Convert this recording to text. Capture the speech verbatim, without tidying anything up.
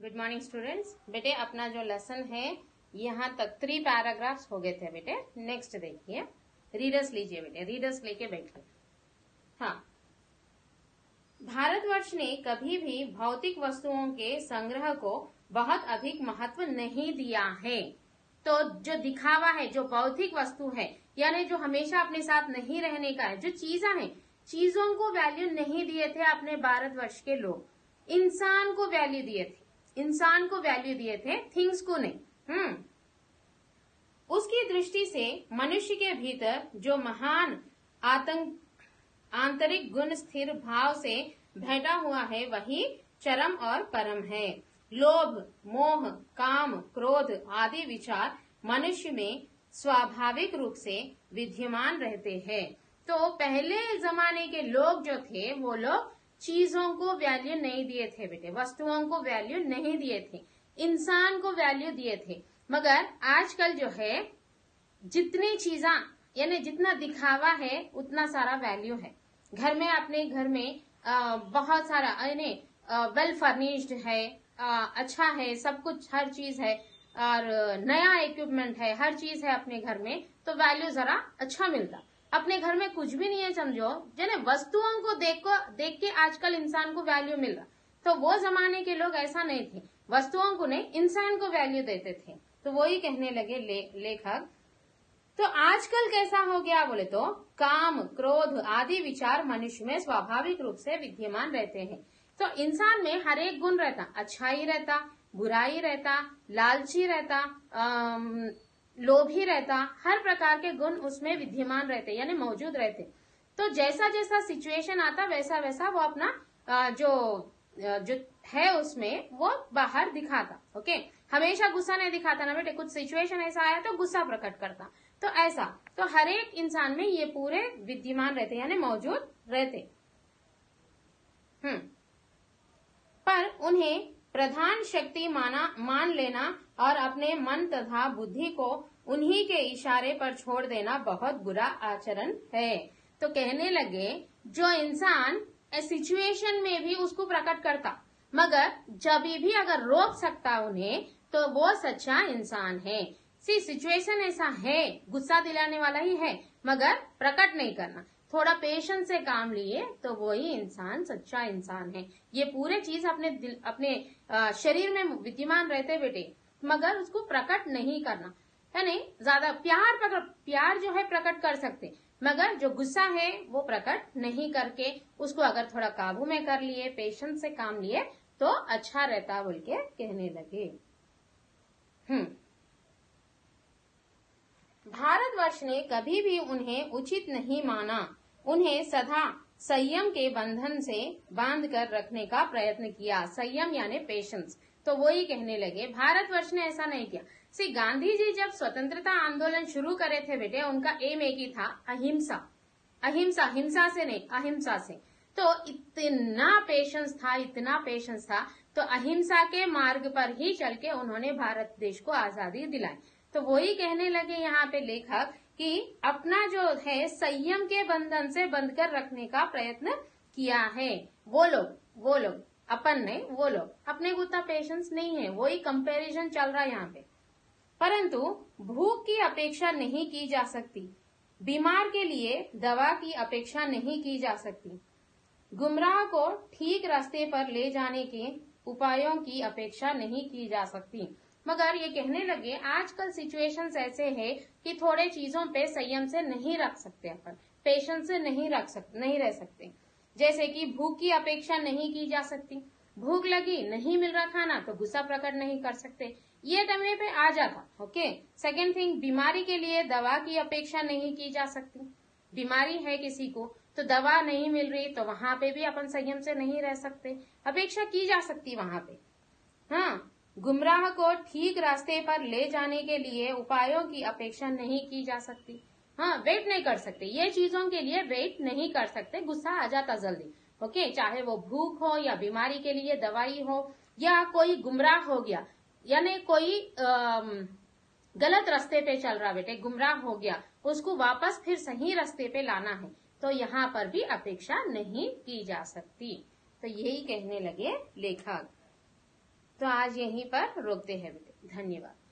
Good morning students. बेटे अपना जो लेसन है यहाँ तक थ्री पैराग्राफ्स हो गए थे बेटे। नेक्स्ट देखिए, रीडर्स लीजिए बेटे, रीडर्स लेके बैठिए। हाँ, भारतवर्ष ने कभी भी भौतिक वस्तुओं के संग्रह को बहुत अधिक महत्व नहीं दिया है। तो जो दिखावा है, जो भौतिक वस्तु है, यानी जो हमेशा अपने साथ नहीं रहने का है, जो चीजा है, चीजों को वैल्यू नहीं दिए थे अपने भारतवर्ष के लोग। इंसान को वैल्यू दिए थे, इंसान को वैल्यू दिए थे, थिंग्स को नहीं। हम्म उसकी दृष्टि से मनुष्य के भीतर जो महान आतंक आंतरिक गुण स्थिर भाव से बैठा हुआ है वही चरम और परम है। लोभ, मोह, काम, क्रोध आदि विचार मनुष्य में स्वाभाविक रूप से विद्यमान रहते हैं। तो पहले जमाने के लोग जो थे वो लोग चीजों को वैल्यू नहीं दिए थे बेटे, वस्तुओं को वैल्यू नहीं दिए थे, इंसान को वैल्यू दिए थे। मगर आजकल जो है जितनी चीजा यानी जितना दिखावा है उतना सारा वैल्यू है। घर में, अपने घर में आ, बहुत सारा यानी वेल फर्निश्ड है, आ, अच्छा है, सब कुछ, हर चीज है और नया इक्विपमेंट है, हर चीज है अपने घर में, तो वैल्यू जरा अच्छा मिलता। अपने घर में कुछ भी नहीं है समझो, जने वस्तुओं को देख को देख के आजकल इंसान को वैल्यू मिल रहा। तो वो जमाने के लोग ऐसा नहीं थे, वस्तुओं को नहीं इंसान को वैल्यू देते थे। तो वो ही कहने लगे ले, लेखक तो आजकल कैसा हो गया बोले तो काम, क्रोध आदि विचार मनुष्य में स्वाभाविक रूप से विद्यमान रहते हैं। तो इंसान में हर एक गुण रहता, अच्छाई रहता, बुराई रहता, लालची रहता, लोभी रहता, हर प्रकार के गुण उसमें विद्यमान रहते यानी मौजूद रहते। तो जैसा जैसा सिचुएशन आता वैसा वैसा वो अपना जो जो है उसमें वो बाहर दिखाता। ओके, हमेशा गुस्सा नहीं दिखाता ना बेटे, कुछ सिचुएशन ऐसा आया तो गुस्सा प्रकट करता। तो ऐसा तो हर एक इंसान में ये पूरे विद्यमान रहते यानी मौजूद रहते। हम्म पर उन्हें प्रधान शक्ति माना मान लेना और अपने मन तथा बुद्धि को उन्हीं के इशारे पर छोड़ देना बहुत बुरा आचरण है। तो कहने लगे जो इंसान सिचुएशन में भी उसको प्रकट करता, मगर जब भी अगर रोक सकता उन्हें, तो वो सच्चा इंसान है। सी सिचुएशन ऐसा है, गुस्सा दिलाने वाला ही है, मगर प्रकट नहीं करना, थोड़ा पेशेंस से काम लिए, तो वही इंसान सच्चा इंसान है। ये पूरे चीज अपने दिल, अपने शरीर में विद्यमान रहते बेटे, मगर उसको प्रकट नहीं करना है। नहीं ज्यादा प्यार प्रकट, प्यार जो है प्रकट कर सकते, मगर जो गुस्सा है वो प्रकट नहीं करके उसको अगर थोड़ा काबू में कर लिए, पेशेंस से काम लिए, तो अच्छा रहता बोल के कहने लगे। हम्म भारतवर्ष ने कभी भी उन्हें उचित नहीं माना, उन्हें सदा संयम के बंधन से बांध कर रखने का प्रयत्न किया। संयम यानी पेशेंस। तो वो ही कहने लगे भारतवर्ष ने ऐसा नहीं किया। सी गांधी जी जब स्वतंत्रता आंदोलन शुरू करे थे बेटे, उनका एम एक ही था, अहिंसा। अहिंसा, हिंसा से नहीं, अहिंसा से। तो इतना पेशेंस था, इतना पेशेंस था, तो अहिंसा के मार्ग पर ही चल के उन्होंने भारत देश को आजादी दिलाई। तो वही कहने लगे यहाँ पे लेखक कि अपना जो है संयम के बंधन से बंध कर रखने का प्रयत्न किया है। वो लोग वो लोग अपन नहीं, वो लोग अपने को उतना पेशेंस नहीं है, वही कंपैरिजन चल रहा है यहाँ पे। परंतु भूख की अपेक्षा नहीं की जा सकती, बीमार के लिए दवा की अपेक्षा नहीं की जा सकती, गुमराह को ठीक रास्ते पर ले जाने के उपायों की अपेक्षा नहीं की जा सकती। मगर ये कहने लगे आजकल सिचुएशंस ऐसे है कि थोड़े चीजों पे संयम से नहीं रख सकते, अपन पेशेंस से नहीं रख सकते, नहीं रह सकते। जैसे कि भूख की अपेक्षा नहीं की जा सकती, भूख लगी, नहीं मिल रहा खाना, तो गुस्सा प्रकट नहीं कर सकते, ये टाइम पे आ जाता। ओके, सेकेंड थिंग, बीमारी के लिए दवा की अपेक्षा नहीं की जा सकती। बीमारी है किसी को तो दवा नहीं मिल रही, तो वहां पे भी अपन संयम से नहीं रह सकते, अपेक्षा की जा सकती वहां पे। हाँ, गुमराह को ठीक रास्ते पर ले जाने के लिए उपायों की अपेक्षा नहीं की जा सकती। हाँ, वेट नहीं कर सकते, ये चीजों के लिए वेट नहीं कर सकते, गुस्सा आ जाता जल्दी। ओके, चाहे वो भूख हो या बीमारी के लिए दवाई हो या कोई गुमराह हो गया, यानी कोई गलत रास्ते पे चल रहा बेटे, गुमराह हो गया, उसको वापस फिर सही रास्ते पे लाना है, तो यहाँ पर भी अपेक्षा नहीं की जा सकती। तो यही कहने लगे लेखक। तो आज यहीं पर रोकते हैं बेटे। धन्यवाद।